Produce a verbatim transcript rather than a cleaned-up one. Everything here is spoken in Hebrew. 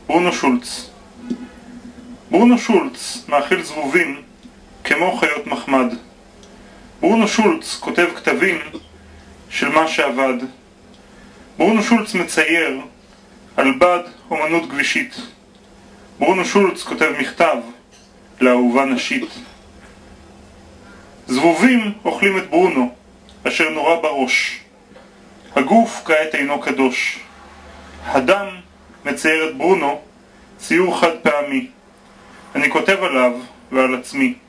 ברונו שולץ. ברונו שולץ מאכיל זבובים כמו חיות מחמד. ברונו שולץ כותב כתבים של מה שעבד. ברונו שולץ מצייר על בד אומנות גבישית. ברונו שולץ כותב מכתב לאהובה נשית. זבובים אוכלים את ברונו אשר נורא בראש. הגוף כעת אינו קדוש. הדם מצייר את ברונו ציור חד פעמי. אני כותב עליו ועל עצמי.